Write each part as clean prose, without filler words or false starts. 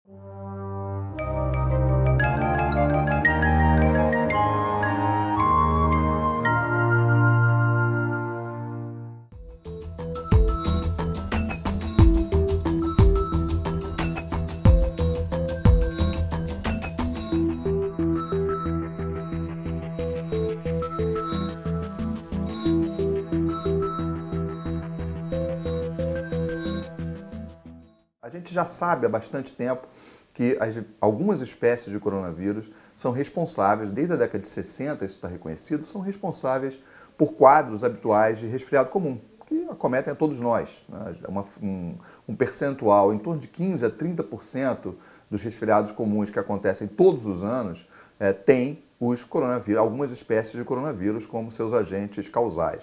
A gente já sabe há bastante tempo que algumas espécies de coronavírus são responsáveis, desde a década de 60, isso está reconhecido, são responsáveis por quadros habituais de resfriado comum, que acometem a todos nós, né? Um percentual em torno de 15 a 30% dos resfriados comuns que acontecem todos os anos tem os coronavírus, algumas espécies de coronavírus como seus agentes causais.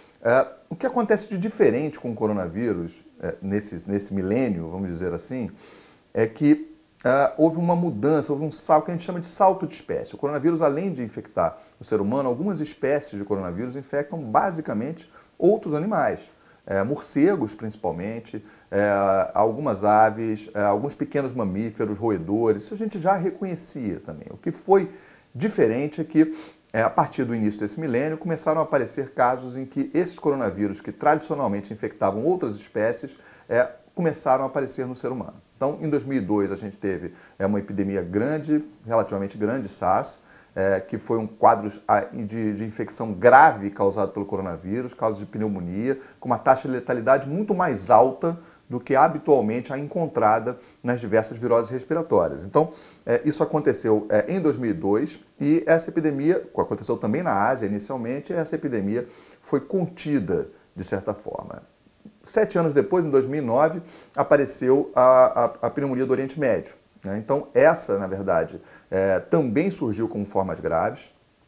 O que acontece de diferente com o coronavírus nesse milênio, vamos dizer assim, é que houve uma mudança, houve um salto que a gente chama de salto de espécie. O coronavírus, além de infectar o ser humano, algumas espécies de coronavírus infectam basicamente outros animais, morcegos principalmente, algumas aves, alguns pequenos mamíferos, roedores, isso a gente já reconhecia também. O que foi diferente é que a partir do início desse milênio, começaram a aparecer casos em que esses coronavírus, que tradicionalmente infectavam outras espécies, começaram a aparecer no ser humano. Então, em 2002, a gente teve uma epidemia grande, relativamente grande, SARS, que foi um quadro de infecção grave causado pelo coronavírus, casos de pneumonia, com uma taxa de letalidade muito mais alta do que habitualmente a encontrada nas diversas viroses respiratórias. Então, isso aconteceu em 2002 e essa epidemia, aconteceu também na Ásia inicialmente, essa epidemia foi contida de certa forma. 7 anos depois, em 2009, apareceu a pneumonia do Oriente Médio, né? Então, essa, na verdade, também surgiu como formas graves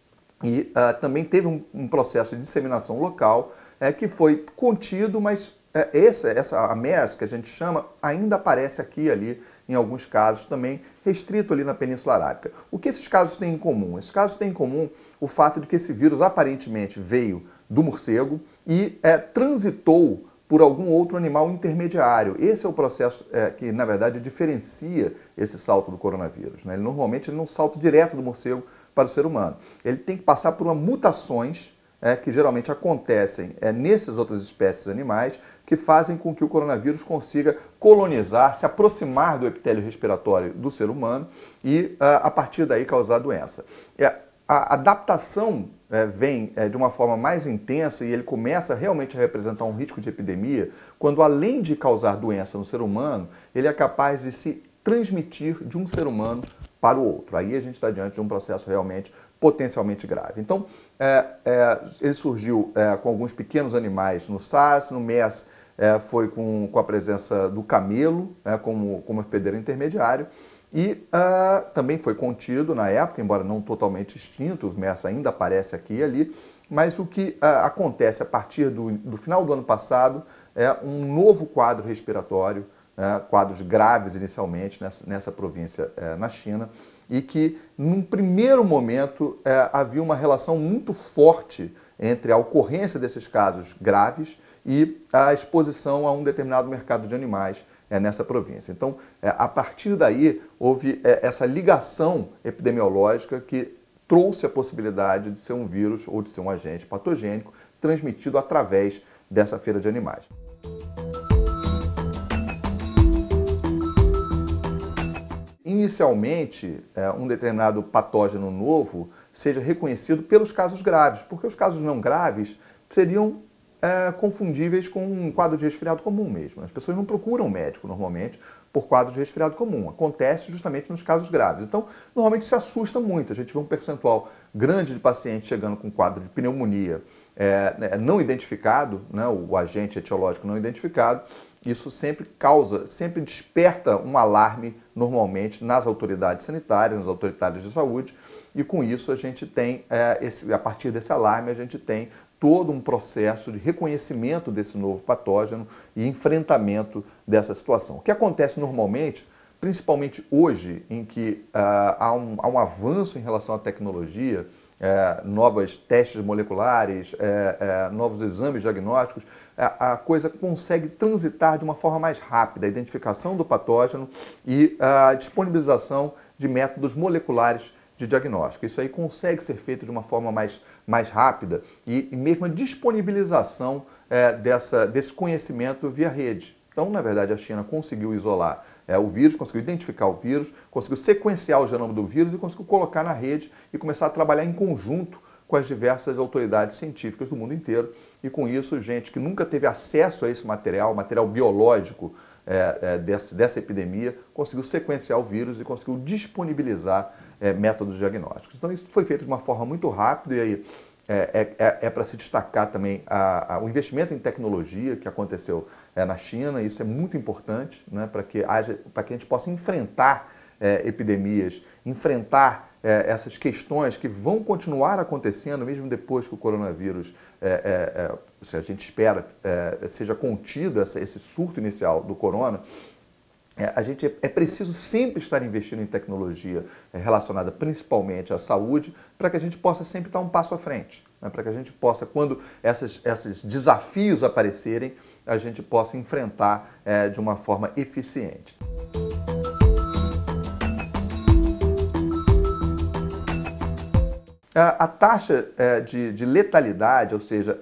e também teve um processo de disseminação local que foi contido, mas a MERS, que a gente chama, ainda aparece aqui e ali, em alguns casos, também restrito ali na Península Arábica. O que esses casos têm em comum? Esses casos têm em comum o fato de que esse vírus aparentemente veio do morcego e transitou por algum outro animal intermediário. Esse é o processo que, na verdade, diferencia esse salto do coronavírus, né? Normalmente ele não salta direto do morcego para o ser humano. Ele tem que passar por mutações que geralmente acontecem nessas outras espécies animais, que fazem com que o coronavírus consiga colonizar, se aproximar do epitélio respiratório do ser humano e, a partir daí, causar a doença. A adaptação vem de uma forma mais intensa e ele começa realmente a representar um risco de epidemia quando, além de causar doença no ser humano, ele é capaz de se transmitir de um ser humano para o outro. Aí a gente está diante de um processo realmente potencialmente grave. Então, ele surgiu com alguns pequenos animais no SARS, no MERS foi com a presença do camelo como hospedeiro intermediário e também foi contido na época, embora não totalmente extinto, o MERS ainda aparece aqui e ali, mas o que acontece a partir do final do ano passado é um novo quadro respiratório, quadros graves inicialmente nessa província na China, e que, num primeiro momento, havia uma relação muito forte entre a ocorrência desses casos graves e a exposição a um determinado mercado de animais nessa província. Então, a partir daí, houve essa ligação epidemiológica que trouxe a possibilidade de ser um vírus ou de ser um agente patogênico transmitido através dessa feira de animais. Inicialmente, um determinado patógeno novo seja reconhecido pelos casos graves, porque os casos não graves seriam confundíveis com um quadro de resfriado comum mesmo. As pessoas não procuram médico normalmente por quadro de resfriado comum. Acontece justamente nos casos graves. Então, normalmente se assusta muito. A gente vê um percentual grande de pacientes chegando com quadro de pneumonia não identificado, né, o agente etiológico não identificado. Isso sempre desperta um alarme normalmente nas autoridades sanitárias, nas autoridades de saúde, e com isso a gente tem, a partir desse alarme, a gente tem todo um processo de reconhecimento desse novo patógeno e enfrentamento dessa situação. O que acontece normalmente, principalmente hoje, em que há um avanço em relação à tecnologia, novos testes moleculares, novos exames diagnósticos, a coisa consegue transitar de uma forma mais rápida, a identificação do patógeno e a disponibilização de métodos moleculares de diagnóstico. Isso aí consegue ser feito de uma forma mais rápida e mesmo a disponibilização desse conhecimento via rede. Então, na verdade, a China conseguiu isolar o vírus, conseguiu identificar o vírus, conseguiu sequenciar o genoma do vírus e conseguiu colocar na rede e começar a trabalhar em conjunto com as diversas autoridades científicas do mundo inteiro. E com isso, gente que nunca teve acesso a esse material biológico dessa epidemia, conseguiu sequenciar o vírus e conseguiu disponibilizar métodos diagnósticos. Então isso foi feito de uma forma muito rápida e aí para se destacar também o investimento em tecnologia que aconteceu na China. Isso é muito importante, né, para que a gente possa enfrentar epidemias, enfrentar essas questões que vão continuar acontecendo mesmo depois que o coronavírus, se a gente espera, seja contido esse surto inicial do corona. É preciso sempre estar investindo em tecnologia relacionada principalmente à saúde para que a gente possa sempre estar um passo à frente, né? Para que a gente possa, quando esses desafios aparecerem, a gente possa enfrentar de uma forma eficiente. A taxa de letalidade, ou seja,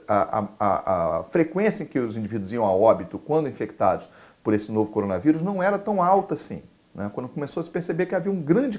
a frequência em que os indivíduos iam a óbito quando infectados por esse novo coronavírus não era tão alta assim, né? Quando começou a se perceber que havia um grande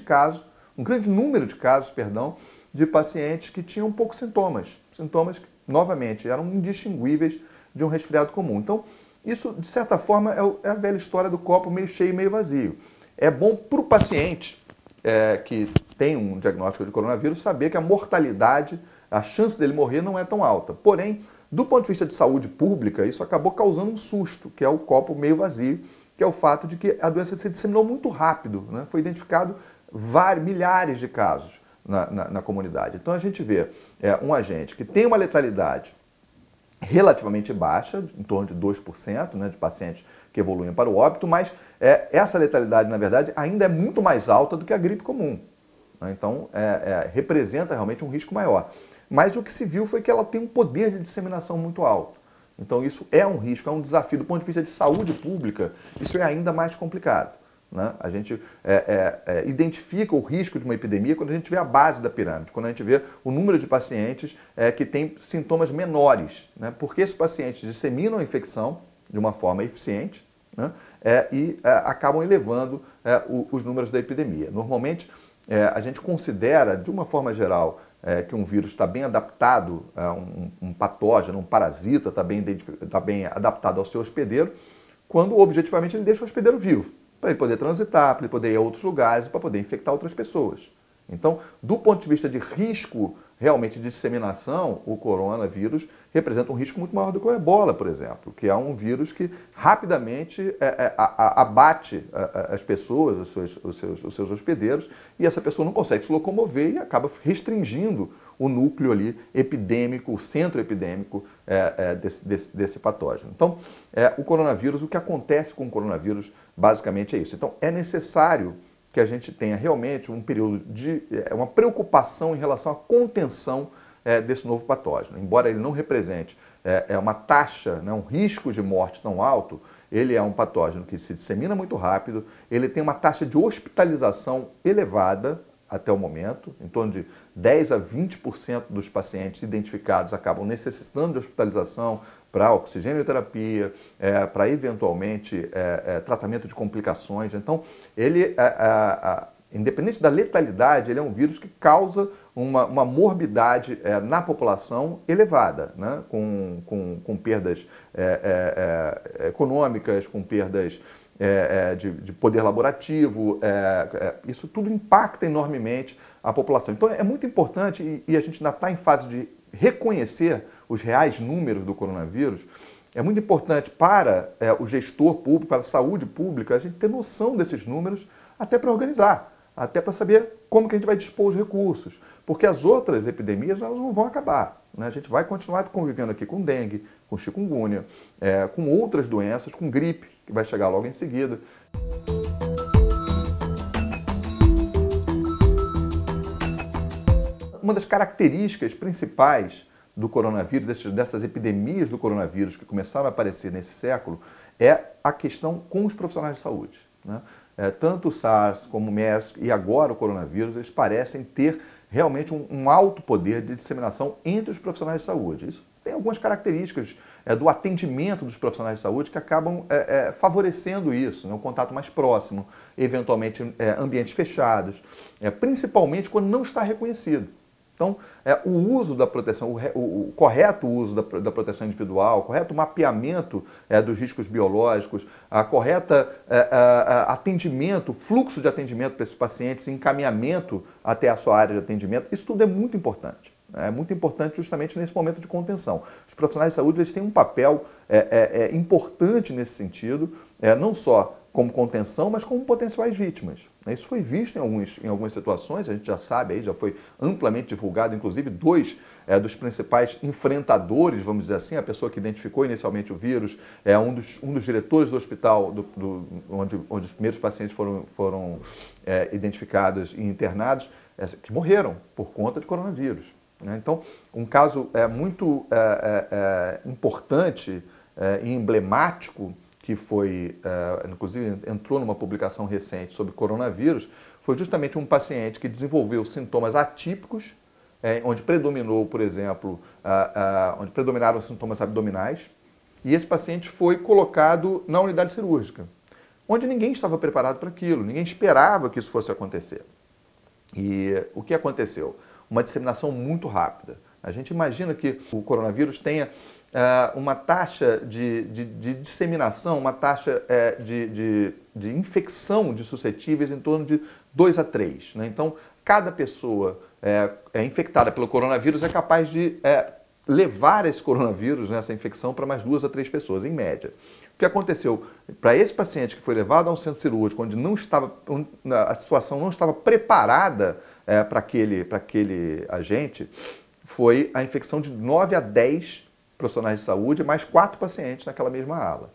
número de casos, de pacientes que tinham poucos sintomas que, novamente, eram indistinguíveis de um resfriado comum. Então, isso, de certa forma, é a velha história do copo meio cheio e meio vazio. É bom para o paciente que tem um diagnóstico de coronavírus saber que a mortalidade, a chance dele morrer não é tão alta. Porém, do ponto de vista de saúde pública, isso acabou causando um susto, que é o copo meio vazio, que é o fato de que a doença se disseminou muito rápido, né? Foi identificado milhares de casos na comunidade. Então a gente vê um agente que tem uma letalidade relativamente baixa, em torno de 2%, né, de pacientes que evoluem para o óbito, mas essa letalidade, na verdade, ainda é muito mais alta do que a gripe comum, né? Então representa realmente um risco maior. Mas o que se viu foi que ela tem um poder de disseminação muito alto. Então isso é um risco, é um desafio do ponto de vista de saúde pública, isso é ainda mais complicado, né? A gente identifica o risco de uma epidemia quando a gente vê a base da pirâmide, quando a gente vê o número de pacientes que têm sintomas menores, né? Porque esses pacientes disseminam a infecção de uma forma eficiente, né? E acabam elevando os números da epidemia. Normalmente, a gente considera, de uma forma geral, que um vírus está bem adaptado, um patógeno, um parasita está bem adaptado ao seu hospedeiro, quando objetivamente ele deixa o hospedeiro vivo, para ele poder transitar, para ele poder ir a outros lugares, para poder infectar outras pessoas. Então, do ponto de vista de risco realmente de disseminação, o coronavírus representa um risco muito maior do que o ebola, por exemplo, que é um vírus que rapidamente abate as pessoas, os seus hospedeiros, e essa pessoa não consegue se locomover e acaba restringindo o núcleo ali epidêmico, o centro epidêmico desse patógeno. Então, o coronavírus, o que acontece com o coronavírus basicamente é isso. Então, é necessário que a gente tenha realmente um período de uma preocupação em relação à contenção desse novo patógeno. Embora ele não represente uma taxa, né, um risco de morte tão alto, ele é um patógeno que se dissemina muito rápido, ele tem uma taxa de hospitalização elevada até o momento, em torno de 10 a 20% dos pacientes identificados acabam necessitando de hospitalização para oxigênio-terapia, para eventualmente tratamento de complicações. Então, ele, independente da letalidade, ele é um vírus que causa uma morbidade na população elevada, né? Com perdas econômicas, com perdas de poder laborativo, isso tudo impacta enormemente a população. Então é muito importante, e a gente ainda está em fase de reconhecer os reais números do coronavírus, é muito importante para o gestor público, para a saúde pública, a gente ter noção desses números até para organizar, até para saber como que a gente vai dispor os recursos, porque as outras epidemias elas não vão acabar, né? A gente vai continuar convivendo aqui com dengue, com chikungunya, com outras doenças, com gripe, que vai chegar logo em seguida. uma das características principais do coronavírus, dessas epidemias do coronavírus que começaram a aparecer nesse século, é a questão com os profissionais de saúde, né? Tanto o SARS como o MERS e agora o coronavírus, eles parecem ter realmente um alto poder de disseminação entre os profissionais de saúde. Isso tem algumas características do atendimento dos profissionais de saúde que acabam favorecendo isso, né? Um contato mais próximo, eventualmente ambientes fechados, principalmente quando não está reconhecido. Então, o uso da proteção, o correto uso da proteção individual, o correto mapeamento dos riscos biológicos, a correta atendimento, fluxo de atendimento para esses pacientes, encaminhamento até a sua área de atendimento, isso tudo é muito importante. É muito importante justamente nesse momento de contenção. Os profissionais de saúde eles têm um papel importante nesse sentido, não só como contenção, mas como potenciais vítimas. Isso foi visto em algumas situações, a gente já sabe, aí já foi amplamente divulgado, inclusive dois dos principais enfrentadores, vamos dizer assim, a pessoa que identificou inicialmente o vírus, um dos diretores do hospital onde os primeiros pacientes foram identificados e internados, que morreram por conta de coronavírus. Então, um caso muito importante e emblemático, que foi, inclusive entrou numa publicação recente sobre coronavírus, foi justamente um paciente que desenvolveu sintomas atípicos, onde predominou, por exemplo, onde predominaram os sintomas abdominais, e esse paciente foi colocado na unidade cirúrgica, onde ninguém estava preparado para aquilo, ninguém esperava que isso fosse acontecer. E o que aconteceu? Uma disseminação muito rápida. A gente imagina que o coronavírus tenha uma taxa de disseminação, uma taxa de infecção de suscetíveis em torno de 2 a 3. Né? Então, cada pessoa infectada pelo coronavírus é capaz de levar esse coronavírus, né, essa infecção, para mais 2 a 3 pessoas, em média. O que aconteceu para esse paciente que foi levado a um centro cirúrgico, onde a situação não estava preparada para aquele agente, foi a infecção de 9 a 10 profissionais de saúde, mais 4 pacientes naquela mesma ala.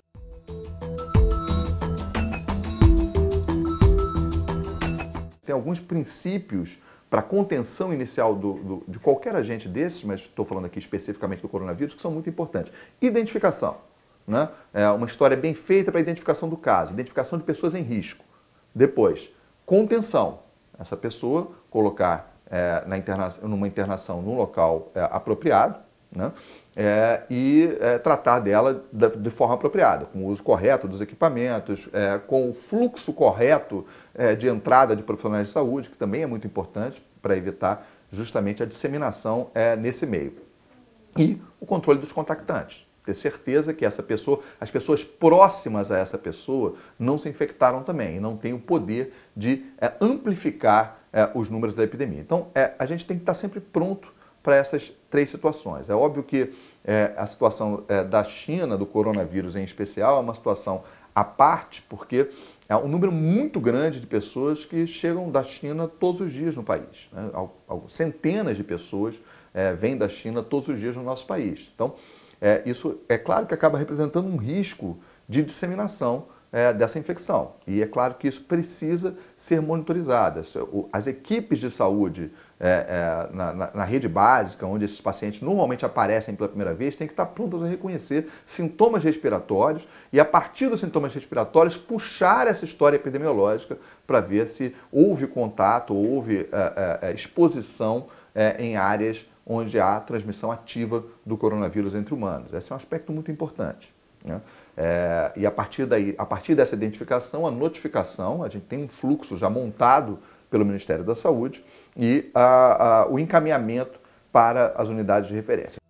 Tem alguns princípios para a contenção inicial de qualquer agente desses, mas estou falando aqui especificamente do coronavírus, que são muito importantes. Identificação, né? Uma história bem feita para a identificação do caso, identificação de pessoas em risco. Depois, contenção. Essa pessoa colocar numa internação num local apropriado, né? E tratar dela de forma apropriada, com o uso correto dos equipamentos, com o fluxo correto de entrada de profissionais de saúde, que também é muito importante para evitar justamente a disseminação nesse meio. E o controle dos contactantes. Ter certeza que as pessoas próximas a essa pessoa não se infectaram também e não têm o poder de amplificar os números da epidemia. Então, a gente tem que estar sempre pronto para essas 3 situações. É óbvio que a situação da China, do coronavírus em especial, é uma situação à parte, porque é um número muito grande de pessoas que chegam da China todos os dias no país. Né? Centenas de pessoas vêm da China todos os dias no nosso país. Então, isso é claro que acaba representando um risco de disseminação dessa infecção. E é claro que isso precisa ser monitorizado. As equipes de saúde na rede básica, onde esses pacientes normalmente aparecem pela primeira vez, têm que estar prontas a reconhecer sintomas respiratórios e, a partir dos sintomas respiratórios, puxar essa história epidemiológica para ver se houve contato, houve exposição em áreas onde há transmissão ativa do coronavírus entre humanos. Esse é um aspecto muito importante, né? E a partir dessa identificação, a notificação, a gente tem um fluxo já montado pelo Ministério da Saúde e o encaminhamento para as unidades de referência.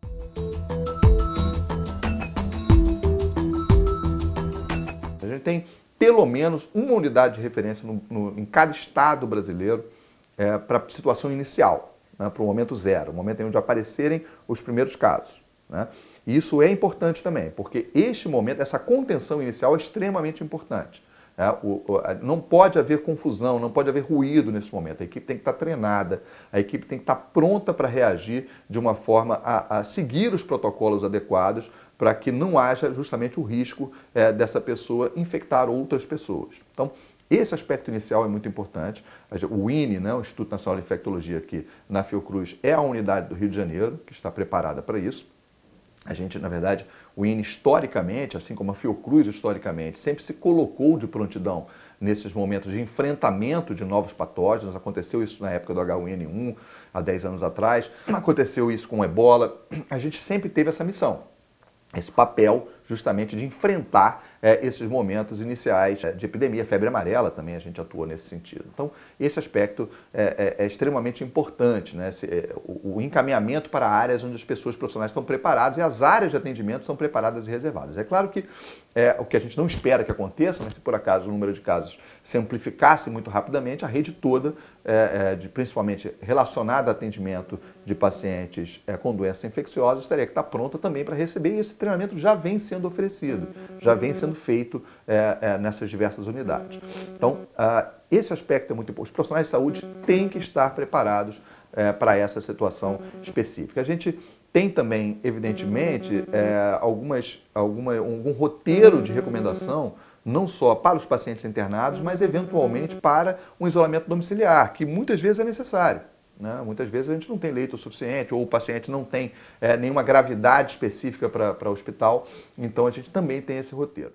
A gente tem pelo menos uma unidade de referência em cada estado brasileiro para a situação inicial, né, para o momento zero, o momento em onde aparecerem os primeiros casos, né? E isso é importante também, porque este momento, essa contenção inicial é extremamente importante. Não pode haver confusão, não pode haver ruído nesse momento. A equipe tem que estar treinada, a equipe tem que estar pronta para reagir de uma forma a seguir os protocolos adequados para que não haja justamente o risco dessa pessoa infectar outras pessoas. Então, Esse aspecto inicial é muito importante. O INE, né, o Instituto Nacional de Infectologia aqui na Fiocruz, é a unidade do Rio de Janeiro que está preparada para isso. A gente, na verdade, o INE historicamente, assim como a Fiocruz historicamente, sempre se colocou de prontidão nesses momentos de enfrentamento de novos patógenos. Aconteceu isso na época do H1N1, há 10 anos atrás. Aconteceu isso com o Ebola. A gente sempre teve essa missão, esse papel justamente de enfrentar esses momentos iniciais de epidemia. Febre amarela também a gente atua nesse sentido. Então, esse aspecto é extremamente importante, né? O encaminhamento para áreas onde as pessoas profissionais estão preparadas e as áreas de atendimento são preparadas e reservadas. É claro que o que a gente não espera que aconteça, mas se por acaso o número de casos se amplificasse muito rapidamente, a rede toda, principalmente relacionada a atendimento de pacientes com doenças infecciosas, teria que estar pronta também para receber, e esse treinamento já vem sendo oferecido, já vem sendo feito nessas diversas unidades. Então, esse aspecto é muito importante. Os profissionais de saúde têm que estar preparados para essa situação específica. A gente tem também, evidentemente, algum roteiro de recomendação, não só para os pacientes internados, mas eventualmente para um isolamento domiciliar, que muitas vezes é necessário. Né? Muitas vezes a gente não tem leito suficiente ou o paciente não tem nenhuma gravidade específica para o hospital, então a gente também tem esse roteiro.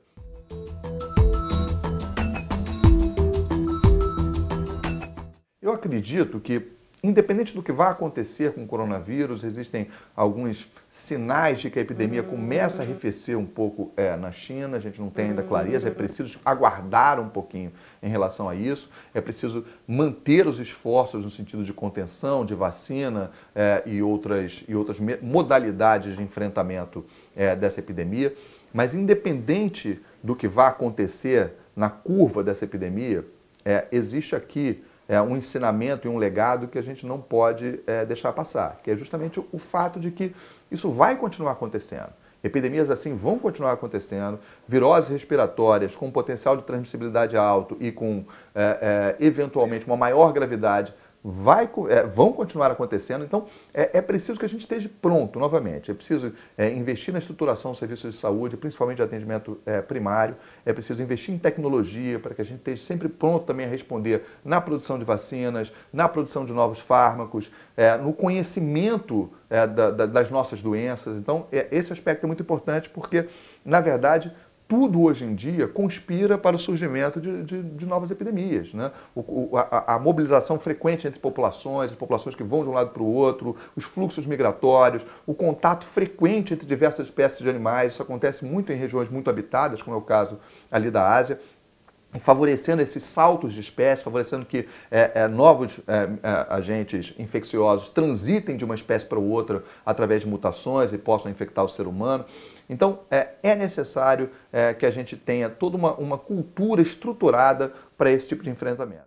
Eu acredito que, independente do que vai acontecer com o coronavírus, existem alguns sinais de que a epidemia começa a arrefecer um pouco na China. A gente não tem ainda clareza, é preciso aguardar um pouquinho em relação a isso, é preciso manter os esforços no sentido de contenção, de vacina e outras modalidades de enfrentamento dessa epidemia. Mas independente do que vai acontecer na curva dessa epidemia, existe aqui um ensinamento e um legado que a gente não pode deixar passar, que é justamente o fato de que isso vai continuar acontecendo. Epidemias assim vão continuar acontecendo, viroses respiratórias com potencial de transmissibilidade alto e com, eventualmente, uma maior gravidade vão continuar acontecendo. Então, é preciso que a gente esteja pronto novamente. É preciso investir na estruturação dos serviços de saúde, principalmente de atendimento primário. É preciso investir em tecnologia para que a gente esteja sempre pronto também a responder na produção de vacinas, na produção de novos fármacos, no conhecimento das nossas doenças. Então, esse aspecto é muito importante porque, na verdade, tudo hoje em dia conspira para o surgimento de novas epidemias. Né? A mobilização frequente entre populações, as populações que vão de um lado para o outro, os fluxos migratórios, o contato frequente entre diversas espécies de animais, isso acontece muito em regiões muito habitadas, como é o caso ali da Ásia, favorecendo esses saltos de espécies, favorecendo que novos agentes infecciosos transitem de uma espécie para outra através de mutações e possam infectar o ser humano. Então, é necessário que a gente tenha toda uma cultura estruturada para esse tipo de enfrentamento.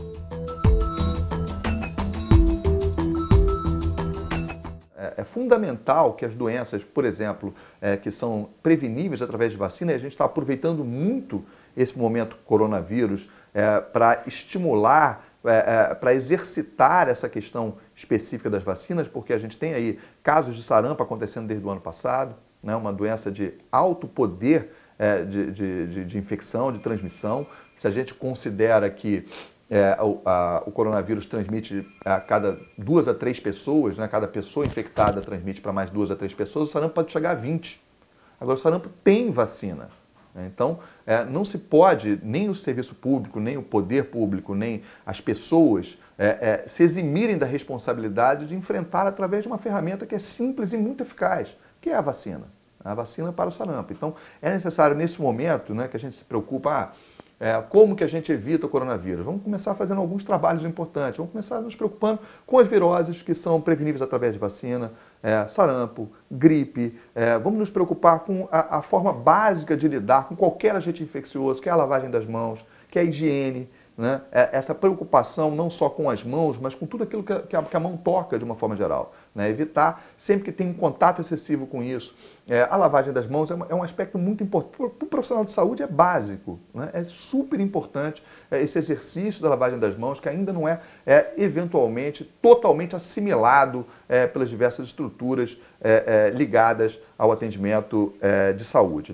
É fundamental que as doenças, por exemplo, que são preveníveis através de vacina, e a gente está aproveitando muito esse momento coronavírus para estimular, para exercitar essa questão específica das vacinas, porque a gente tem aí casos de sarampo acontecendo desde o ano passado, né, uma doença de alto poder de infecção, de transmissão. Se a gente considera que o coronavírus transmite a cada 2 a 3 pessoas, né, cada pessoa infectada transmite para mais 2 a 3 pessoas, o sarampo pode chegar a 20. Agora, o sarampo tem vacina. Então, não se pode, nem o serviço público, nem o poder público, nem as pessoas se eximirem da responsabilidade de enfrentar através de uma ferramenta que é simples e muito eficaz, que é a vacina para o sarampo. Então, é necessário, nesse momento, né, que a gente se preocupa, como que a gente evita o coronavírus? Vamos começar fazendo alguns trabalhos importantes, vamos começar nos preocupando com as viroses que são preveníveis através de vacina, sarampo, gripe, vamos nos preocupar com a forma básica de lidar com qualquer agente infeccioso, que é a lavagem das mãos, que é a higiene, né? Essa preocupação não só com as mãos, mas com tudo aquilo que a mão toca de uma forma geral. Né? Evitar, sempre que tem um contato excessivo com isso, a lavagem das mãos é um aspecto muito importante. Para o profissional de saúde é básico, né? É super importante esse exercício da lavagem das mãos, que ainda não é eventualmente totalmente assimilado pelas diversas estruturas ligadas ao atendimento de saúde. Então,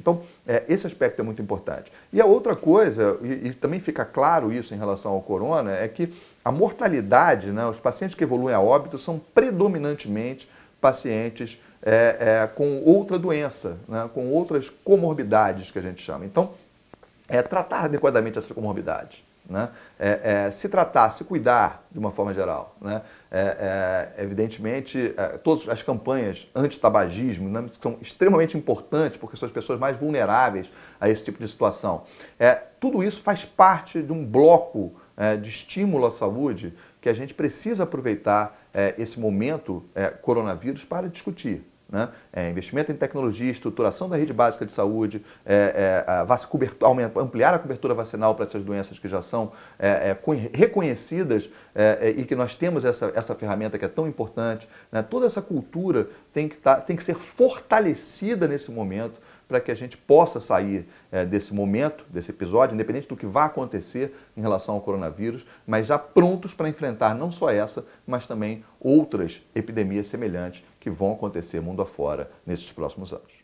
Esse aspecto é muito importante. E a outra coisa, e também fica claro isso em relação ao corona, é que a mortalidade, né, os pacientes que evoluem a óbito são predominantemente pacientes com outra doença, né, com outras comorbidades que a gente chama. Então, tratar adequadamente essa comorbidade, né? Se tratar, se cuidar de uma forma geral, né? Evidentemente, todas as campanhas anti-tabagismo, né, são extremamente importantes porque são as pessoas mais vulneráveis a esse tipo de situação. Tudo isso faz parte de um bloco de estímulo à saúde que a gente precisa aproveitar esse momento coronavírus para discutir. Né? Investimento em tecnologia, estruturação da rede básica de saúde, ampliar a cobertura vacinal para essas doenças que já são reconhecidas e que nós temos essa ferramenta que é tão importante. Né? Toda essa cultura tem que ser fortalecida nesse momento para que a gente possa sair desse momento, desse episódio, independente do que vai acontecer em relação ao coronavírus, mas já prontos para enfrentar não só essa, mas também outras epidemias semelhantes que vão acontecer mundo afora nesses próximos anos.